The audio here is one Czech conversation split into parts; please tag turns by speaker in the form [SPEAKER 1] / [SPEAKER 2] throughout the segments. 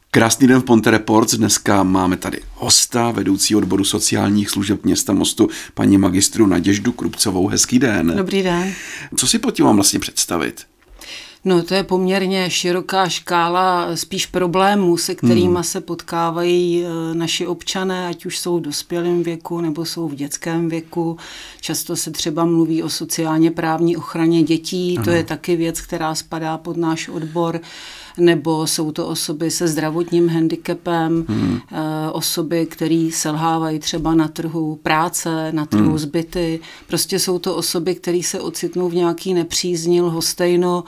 [SPEAKER 1] Krásný den v Ponte Reports. Dneska máme tady hosta, vedoucí odboru sociálních služeb města Mostu, paní magistru Naděždu Krupcovou. Hezký den.
[SPEAKER 2] Dobrý den.
[SPEAKER 1] Co si pod tím mám vlastně představit?
[SPEAKER 2] No, to je poměrně široká škála spíš problémů, se kterými se potkávají naši občané, ať už jsou v dospělém věku nebo jsou v dětském věku. Často se třeba mluví o sociálně právní ochraně dětí, to je taky věc, která spadá pod náš odbor. Nebo jsou to osoby se zdravotním handicapem, osoby, které selhávají třeba na trhu práce, na trhu s byty. Prostě jsou to osoby, které se ocitnou v nějaký nepřízni, lhostejno,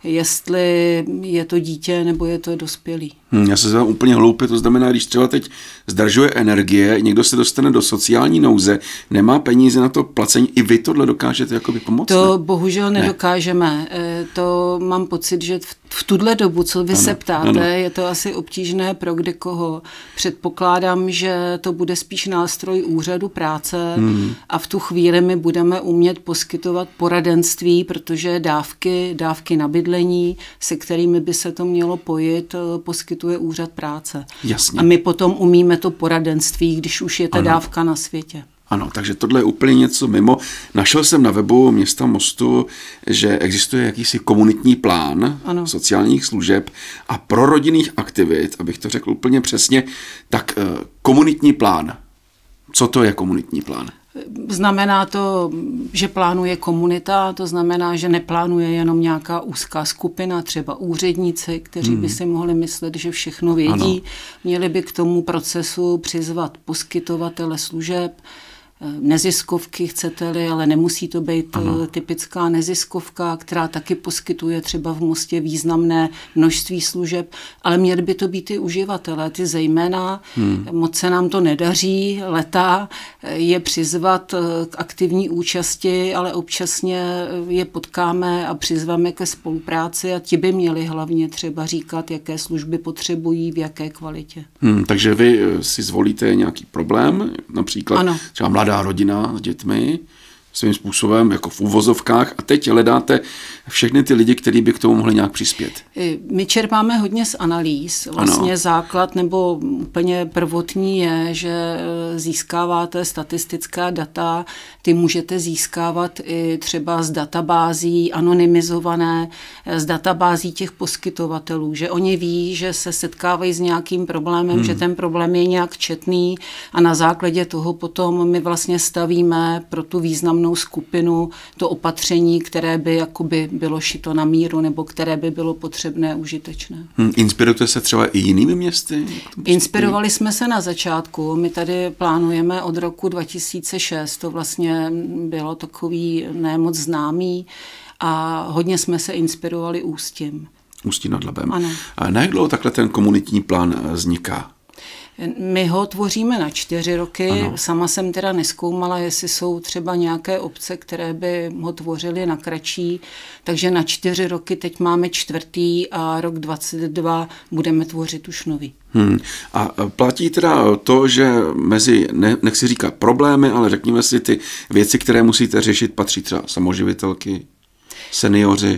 [SPEAKER 2] jestli je to dítě nebo je to dospělý.
[SPEAKER 1] Já se zeptám úplně hloupě, to znamená, když třeba teď zdržuje energie, někdo se dostane do sociální nouze, nemá peníze na to placení, i vy tohle dokážete jakoby pomoct?
[SPEAKER 2] To bohužel nedokážeme. To mám pocit, že v tuhle dobu, co vy se ptáte, je to asi obtížné pro kdekoho. Předpokládám, že to bude spíš nástroj úřadu práce a v tu chvíli my budeme umět poskytovat poradenství, protože dávky na bydlení, se kterými by se to mělo pojit, poskytuje úřad práce.
[SPEAKER 1] Jasně.
[SPEAKER 2] A my potom umíme to poradenství, když už je ta dávka na světě.
[SPEAKER 1] Ano, takže tohle je úplně něco mimo. Našel jsem na webu města Mostu, že existuje jakýsi komunitní plán sociálních služeb a prorodinných aktivit, abych to řekl úplně přesně, tak komunitní plán. Co to je komunitní plán?
[SPEAKER 2] Znamená to, že plánuje komunita, to znamená, že neplánuje jenom nějaká úzká skupina, třeba úředníci, kteří by si mohli myslet, že všechno vědí. Ano. Měli by k tomu procesu přizvat poskytovatele služeb, neziskovky, chcete-li, ale nemusí to být typická neziskovka, která taky poskytuje třeba v Mostě významné množství služeb, ale měli by to být i uživatelé, ty zejména. Moc se nám to nedaří, je přizvat k aktivní účasti, ale občasně je potkáme a přizveme ke spolupráci a ti by měli hlavně třeba říkat, jaké služby potřebují, v jaké kvalitě.
[SPEAKER 1] Takže vy si zvolíte nějaký problém, například třeba mladá rodina s dětmi, svým způsobem, jako v uvozovkách, a teď hledáte všechny ty lidi, kteří by k tomu mohli nějak přispět.
[SPEAKER 2] My čerpáme hodně z analýz. Vlastně základ nebo úplně prvotní je, že získáváte statistická data, ty můžete získávat i třeba z databází anonymizované, z databází těch poskytovatelů, že oni ví, že se setkávají s nějakým problémem, že ten problém je nějak četný a na základě toho potom my vlastně stavíme pro tu významnou skupinu to opatření, které by jakoby bylo šito na míru nebo které by bylo potřebné, užitečné.
[SPEAKER 1] Inspirujete se třeba i jinými městy?
[SPEAKER 2] Inspirovali jsme se na začátku. My tady plánujeme od roku 2006. To vlastně bylo takový nemoc známý a hodně jsme se inspirovali Ústím.
[SPEAKER 1] Ústí nad Labem.
[SPEAKER 2] Ano.
[SPEAKER 1] A na jak dlouho takhle ten komunitní plán vzniká?
[SPEAKER 2] My ho tvoříme na 4 roky. Sama jsem teda nezkoumala, jestli jsou třeba nějaké obce, které by ho tvořily na kratší. Takže na 4 roky teď máme 4. a rok 2022 budeme tvořit už nový.
[SPEAKER 1] A platí teda to, že mezi, nechci říkat problémy, ale řekněme si ty věci, které musíte řešit, patří třeba samoživitelky, seniori.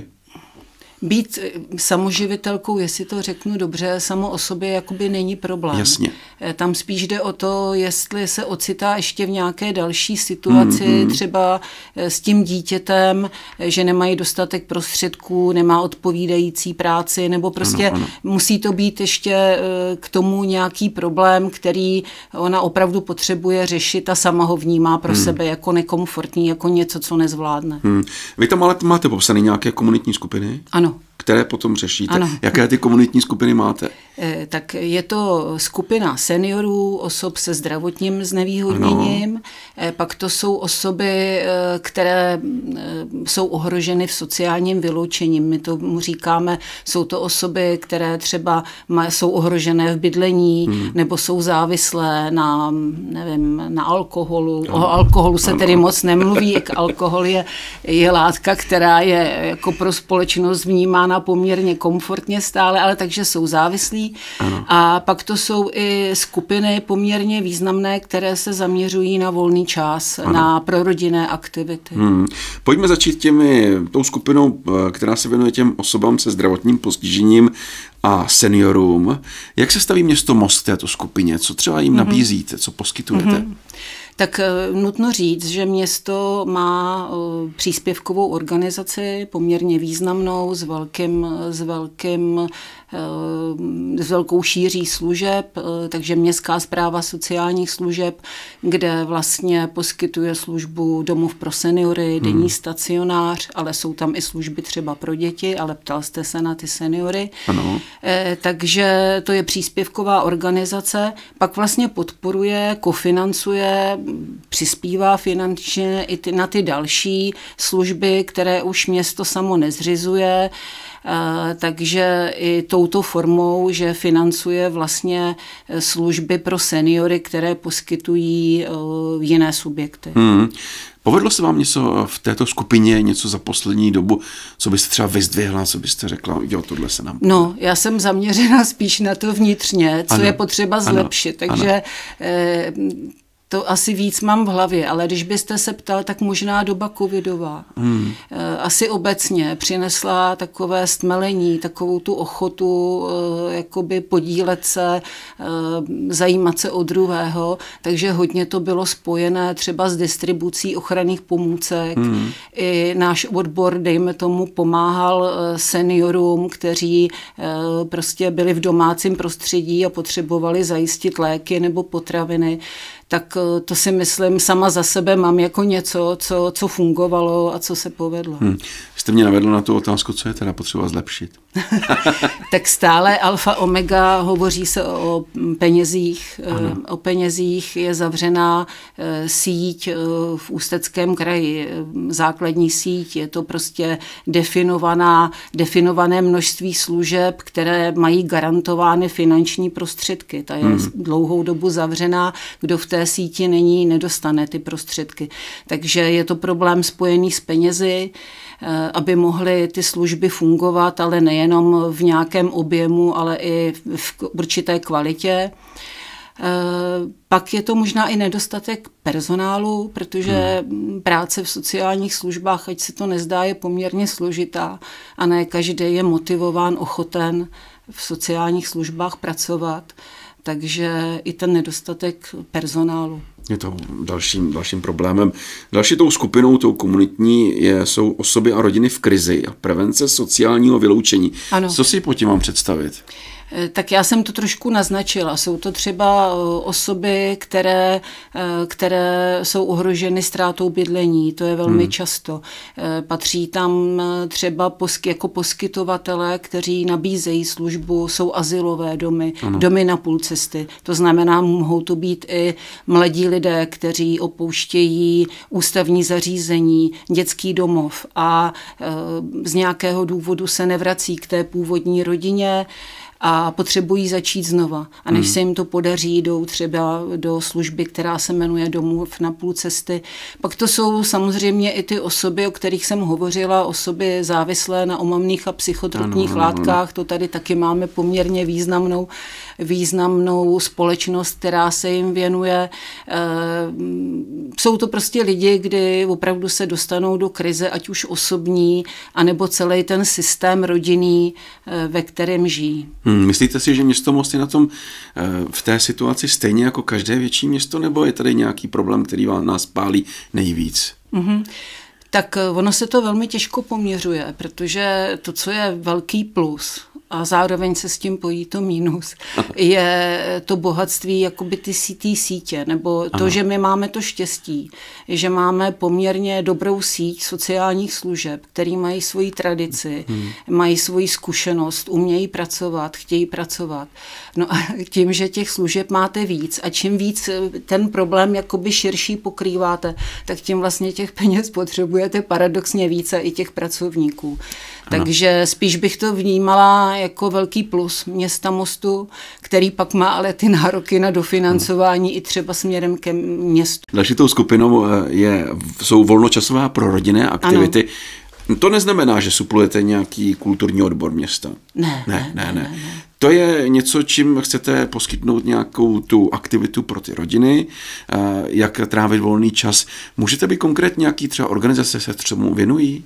[SPEAKER 2] Být samoživitelkou, jestli to řeknu dobře, samo o sobě jakoby není problém.
[SPEAKER 1] Jasně.
[SPEAKER 2] Tam spíš jde o to, jestli se ocitá ještě v nějaké další situaci, třeba s tím dítětem, že nemají dostatek prostředků, nemá odpovídající práci, nebo prostě musí to být ještě k tomu nějaký problém, který ona opravdu potřebuje řešit a sama ho vnímá pro sebe jako nekomfortní, jako něco, co nezvládne.
[SPEAKER 1] Vy tam ale máte popsané nějaké komunitní skupiny?
[SPEAKER 2] Ano.
[SPEAKER 1] Které potom řešíte. Jaké ty komunitní skupiny máte?
[SPEAKER 2] Tak je to skupina seniorů, osob se zdravotním znevýhodněním, pak to jsou osoby, které jsou ohroženy v sociálním vyloučením. My tomu říkáme, jsou to osoby, které třeba jsou ohrožené v bydlení, nebo jsou závislé na, nevím, na alkoholu. O alkoholu se tedy moc nemluví, alkohol je látka, která je jako pro společnost vnímána poměrně komfortně stále, ale takže jsou závislí. dětí. Ano. A pak to jsou i skupiny poměrně významné, které se zaměřují na volný čas, ano, na prorodinné aktivity.
[SPEAKER 1] Pojďme začít tou skupinou, která se věnuje těm osobám se zdravotním postižením a seniorům. Jak se staví město Most k této skupině? Co třeba jim nabízíte? Co poskytujete?
[SPEAKER 2] Tak nutno říct, že město má příspěvkovou organizaci poměrně významnou s velkou šíří služeb, takže Městská správa sociálních služeb, kde vlastně poskytuje službu domov pro seniory, denní stacionář, ale jsou tam i služby třeba pro děti, ale ptal jste se na ty seniory. Ano. Takže to je příspěvková organizace, pak vlastně podporuje, kofinancuje, přispívá finančně i na ty další služby, které už město samo nezřizuje, takže i touto formou, že financuje vlastně služby pro seniory, které poskytují jiné subjekty.
[SPEAKER 1] Povedlo se vám něco v této skupině, něco za poslední dobu, co byste třeba vyzdvihla, co byste řekla, jo, tohle se nám...
[SPEAKER 2] No, já jsem zaměřena spíš na to vnitřně, co je potřeba zlepšit, takže... To asi víc mám v hlavě, ale když byste se ptal, tak možná doba covidová. Asi obecně přinesla takové stmelení, takovou tu ochotu jakoby podílet se, zajímat se o druhého, takže hodně to bylo spojené třeba s distribucí ochranných pomůcek. I náš odbor, dejme tomu, pomáhal seniorům, kteří prostě byli v domácím prostředí a potřebovali zajistit léky nebo potraviny. Tak to si myslím, sama za sebe mám jako něco, co fungovalo a co se povedlo.
[SPEAKER 1] Jste mě navedl na tu otázku, co je teda potřeba zlepšit.
[SPEAKER 2] Tak stále alfa omega, hovoří se o penězích. O penězích je zavřená síť v Ústeckém kraji, základní síť, je to prostě definované množství služeb, které mají garantovány finanční prostředky. Ta je dlouhou dobu zavřená, kdo v té síti není, nedostane ty prostředky. Takže je to problém spojený s penězi, aby mohly ty služby fungovat, ale nejenom v nějakém objemu, ale i v určité kvalitě. Pak je to možná i nedostatek personálu, protože práce v sociálních službách, ať se to nezdá, je poměrně složitá a ne každý je motivován, ochoten v sociálních službách pracovat. Takže i ten nedostatek personálu.
[SPEAKER 1] Je to dalším problémem. Další tou skupinou, tou komunitní, jsou osoby a rodiny v krizi a prevence sociálního vyloučení. Ano. Co si pod tím mám představit?
[SPEAKER 2] Tak já jsem to trošku naznačila. Jsou to třeba osoby, které jsou ohroženy ztrátou bydlení. To je velmi často. Patří tam třeba jako poskytovatelé, kteří nabízejí službu, jsou azylové domy, domy na půl cesty. To znamená, mohou to být i mladí lidé, kteří opouštějí ústavní zařízení, dětský domov a z nějakého důvodu se nevrací k té původní rodině a potřebují začít znova. A než se jim to podaří, jdou třeba do služby, která se jmenuje Domov na půl cesty. Pak to jsou samozřejmě i ty osoby, o kterých jsem hovořila, osoby závislé na omamných a psychotropních látkách. To tady taky máme poměrně významnou společnost, která se jim věnuje. Jsou to prostě lidi, kdy opravdu se dostanou do krize, ať už osobní, anebo celý ten systém rodinný, ve kterém žijí.
[SPEAKER 1] Myslíte si, že město Most je na tom v té situaci stejně jako každé větší město, nebo je tady nějaký problém, který nás pálí nejvíc?
[SPEAKER 2] Tak ono se to velmi těžko poměřuje, protože to, co je velký plus a zároveň se s tím pojí to mínus, je to bohatství jakoby ty sítě, nebo to, že my máme to štěstí, že máme poměrně dobrou síť sociálních služeb, který mají svoji tradici, mají svoji zkušenost, umějí pracovat, chtějí pracovat. No a tím, že těch služeb máte víc a čím víc ten problém jakoby širší pokrýváte, tak tím vlastně těch peněz potřebujete paradoxně více i těch pracovníků. Takže spíš bych to vnímala jako velký plus města Mostu, který pak má ale ty nároky na dofinancování i třeba směrem ke městu.
[SPEAKER 1] Další tou skupinou jsou volnočasové a prorodinné aktivity. Ano. To neznamená, že suplujete nějaký kulturní odbor města.
[SPEAKER 2] Ne.
[SPEAKER 1] To je něco, čím chcete poskytnout nějakou tu aktivitu pro ty rodiny, jak trávit volný čas. Můžete být konkrétně nějaký třeba organizace se tomu věnují?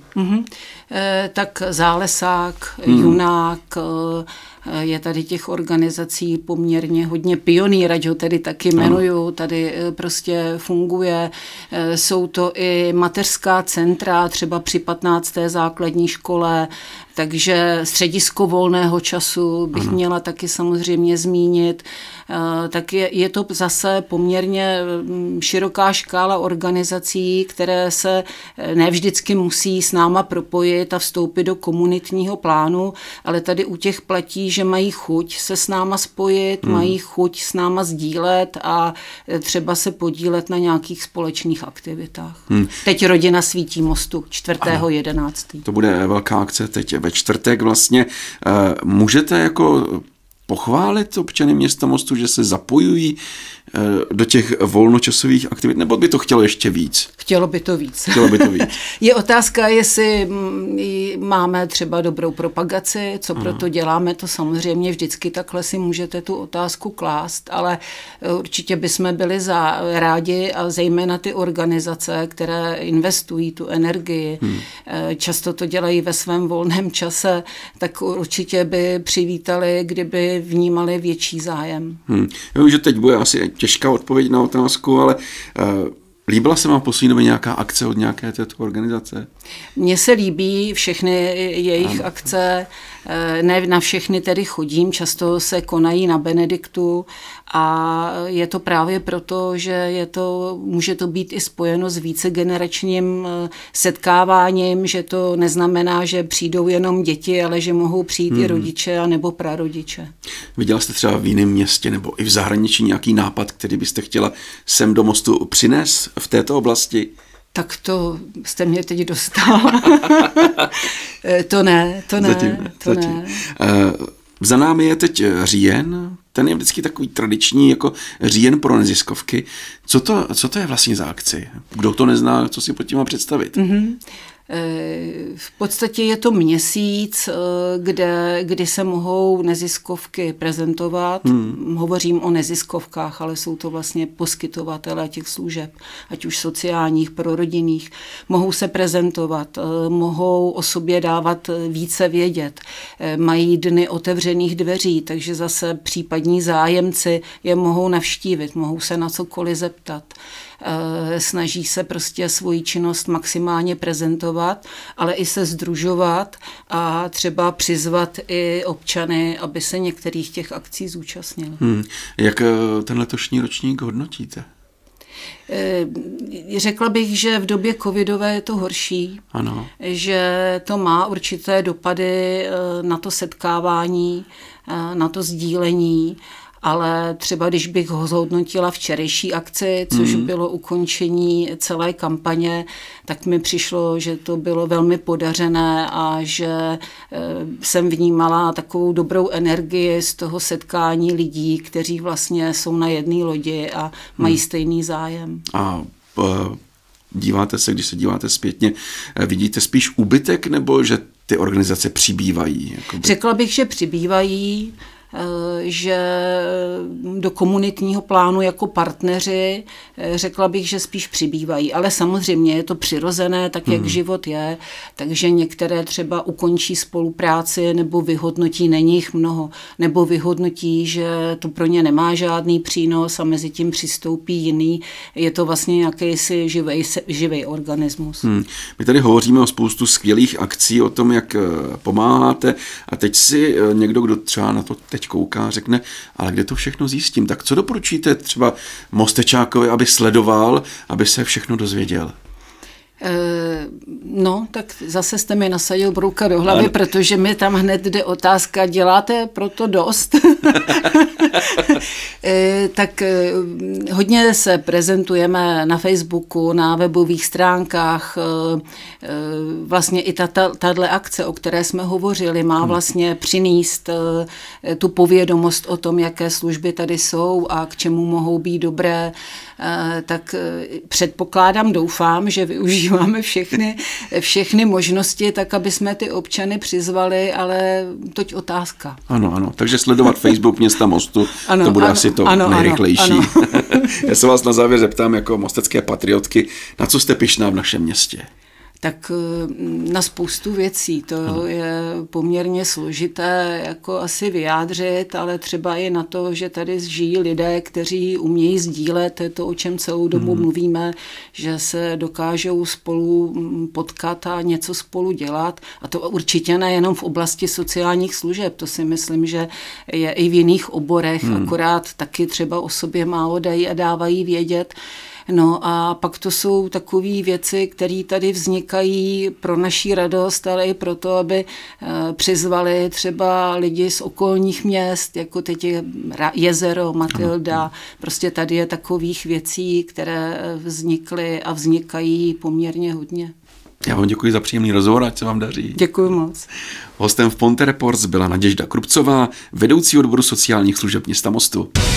[SPEAKER 2] Tak Zálesák, Junák, je tady těch organizací poměrně hodně. Pionýr, ať ho tedy taky jmenuju, tady prostě funguje. Jsou to i mateřská centra, třeba při 15. základní škole, takže středisko volného času bych měla taky samozřejmě zmínit. Tak je to zase poměrně široká škála organizací, které se ne vždycky musí s náma propojit a vstoupit do komunitního plánu, ale tady u těch platí, že mají chuť se s náma spojit, mají chuť s náma sdílet a třeba se podílet na nějakých společných aktivitách. Teď Rodina svítí mostu 4.11.
[SPEAKER 1] To bude velká akce teď ve čtvrtek vlastně. Můžete jako pochválit občany města Mostu, že se zapojují do těch volnočasových aktivit, nebo by to chtělo ještě víc?
[SPEAKER 2] Chtělo by to víc. Je otázka, jestli máme třeba dobrou propagaci, co proto děláme, to samozřejmě vždycky takhle si můžete tu otázku klást, ale určitě bychom byli rádi a zejména ty organizace, které investují tu energii, často to dělají ve svém volném čase, tak určitě by přivítali, kdyby vnímali větší zájem.
[SPEAKER 1] Já vím, že teď bude asi těžká odpověď na otázku, ale líbila se vám poslední době nějaká akce od nějaké této organizace?
[SPEAKER 2] Mně se líbí všechny jejich akce, ne na všechny tedy chodím, často se konají na Benediktu a je to právě proto, že může to být i spojeno s vícegeneračním setkáváním, že to neznamená, že přijdou jenom děti, ale že mohou přijít i rodiče a nebo prarodiče.
[SPEAKER 1] Viděla jste třeba v jiném městě nebo i v zahraničí nějaký nápad, který byste chtěla sem do Mostu přinést v této oblasti?
[SPEAKER 2] Tak to jste mě teď dostal. To ne.
[SPEAKER 1] Za námi je teď říjen, ten je vždycky takový tradiční jako říjen pro neziskovky. Co to je vlastně za akci? Kdo to nezná, co si pod tím má představit?
[SPEAKER 2] V podstatě je to měsíc, kdy se mohou neziskovky prezentovat. Hovořím o neziskovkách, ale jsou to vlastně poskytovatelé těch služeb, ať už sociálních, prorodinných. Mohou se prezentovat, mohou o sobě dávat více vědět. Mají dny otevřených dveří, takže zase případní zájemci je mohou navštívit, mohou se na cokoliv zeptat. Snaží se prostě svoji činnost maximálně prezentovat, ale i se sdružovat a třeba přizvat i občany, aby se některých těch akcí zúčastnili.
[SPEAKER 1] Jak ten letošní ročník hodnotíte?
[SPEAKER 2] Řekla bych, že v době covidové je to horší,
[SPEAKER 1] ano.
[SPEAKER 2] Že to má určité dopady na to setkávání, na to sdílení, ale třeba když bych ho zhodnotila včerejší akci, což bylo ukončení celé kampaně, tak mi přišlo, že to bylo velmi podařené a že jsem vnímala takovou dobrou energii z toho setkání lidí, kteří vlastně jsou na jedné lodi a mají stejný zájem.
[SPEAKER 1] A díváte se, když se díváte zpětně, vidíte spíš úbytek, nebo že ty organizace přibývají? Jakoby?
[SPEAKER 2] Řekla bych, že přibývají, že do komunitního plánu jako partneři, řekla bych, že spíš přibývají. Ale samozřejmě je to přirozené, tak jak život je, takže některé třeba ukončí spolupráci nebo vyhodnotí, není jich mnoho, nebo vyhodnotí, že to pro ně nemá žádný přínos a mezi tím přistoupí jiný. Je to vlastně jakýsi živý organismus.
[SPEAKER 1] My tady hovoříme o spoustu skvělých akcí, o tom, jak pomáháte a teď si někdo, kdo třeba na to teď kouká, řekne, ale kde to všechno zjistím? Tak co doporučíte třeba Mostečákovi, aby sledoval, aby se všechno dozvěděl?
[SPEAKER 2] No, tak zase jste mi nasadil brouka do hlavy, protože mi tam hned jde otázka, děláte proto dost? Tak hodně se prezentujeme na Facebooku, na webových stránkách. Vlastně i tato akce, o které jsme hovořili, má vlastně přinést tu povědomost o tom, jaké služby tady jsou a k čemu mohou být dobré. Tak předpokládám, doufám, že využíváme využíváme všechny možnosti, tak aby jsme ty občany přizvali, ale toť otázka.
[SPEAKER 1] Ano, takže sledovat Facebook města Mostu, to bude asi to nejrychlejší. Ano. Já se vás na závěr zeptám jako mostecké patriotky, na co jste pyšná v našem městě?
[SPEAKER 2] Tak na spoustu věcí. To je poměrně složité jako asi vyjádřit, ale třeba i na to, že tady žijí lidé, kteří umějí sdílet to, o čem celou dobu mluvíme, že se dokážou spolu potkat a něco spolu dělat. A to určitě nejenom v oblasti sociálních služeb. To si myslím, že je i v jiných oborech, akorát taky třeba o sobě málo dají a dávají vědět. No a pak to jsou takové věci, které tady vznikají pro naši radost, ale i proto, aby přizvali třeba lidi z okolních měst, jako teď je jezero, Matylda. Prostě tady je takových věcí, které vznikly a vznikají poměrně hodně.
[SPEAKER 1] Já vám děkuji za příjemný rozhovor, ať se vám daří.
[SPEAKER 2] Děkuji moc.
[SPEAKER 1] Hostem v Ponte Reports byla Naděžda Krupcová, vedoucí odboru sociálních služeb města Mostu.